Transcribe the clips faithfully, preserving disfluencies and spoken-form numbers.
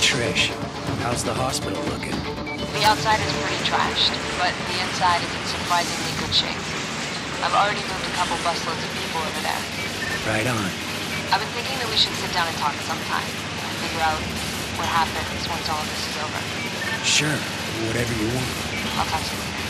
Trish, how's the hospital looking? The outside is pretty trashed, but the inside is in surprisingly good shape. I've already moved a couple busloads of people over there. Right on. I've been thinking that we should sit down and talk sometime. Figure out what happens once all of this is over. Sure, whatever you want. I'll talk to you later.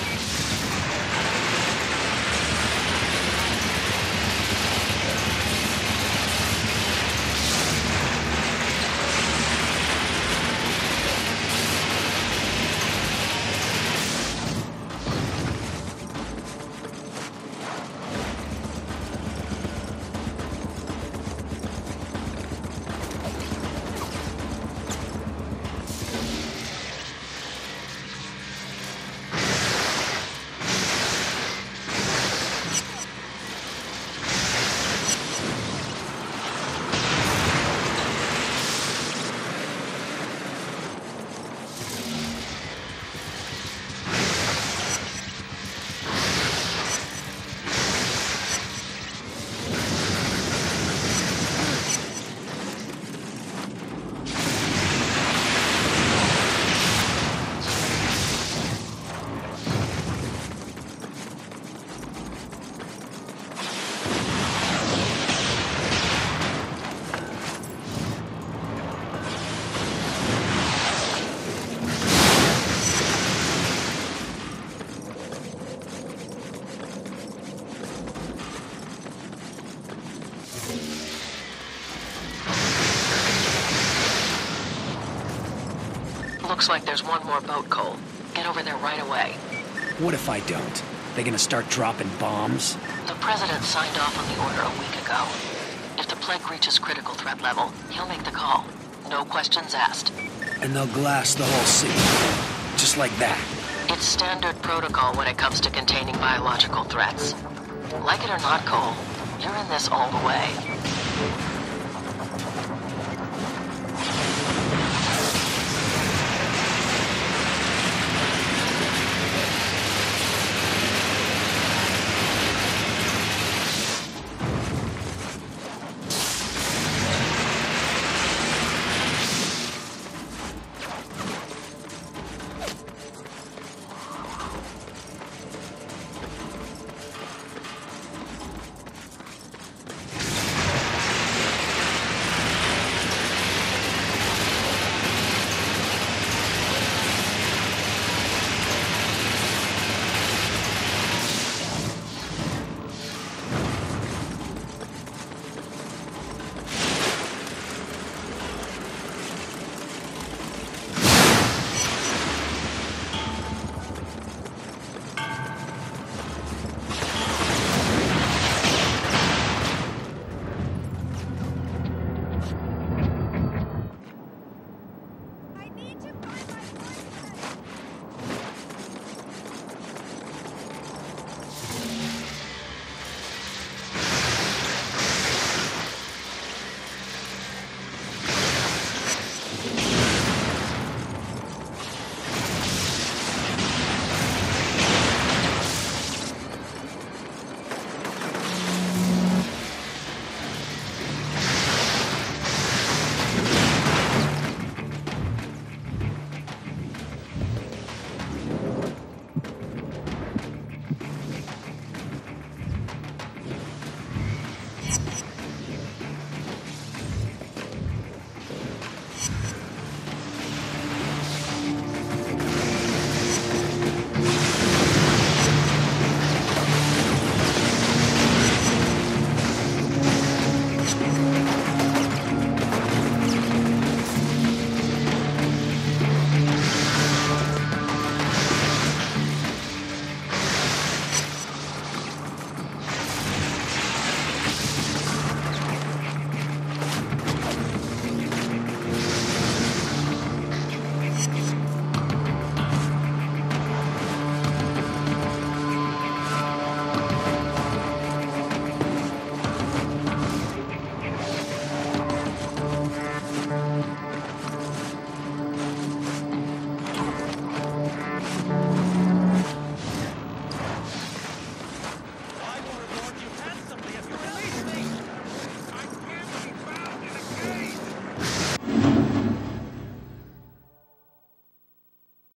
Looks like there's one more boat, Cole. Get over there right away. What if I don't? They gonna start dropping bombs? The president signed off on the order a week ago. If the plague reaches critical threat level, he'll make the call. No questions asked. And they'll glass the whole city. Just like that. It's standard protocol when it comes to containing biological threats. Like it or not, Cole, you're in this all the way.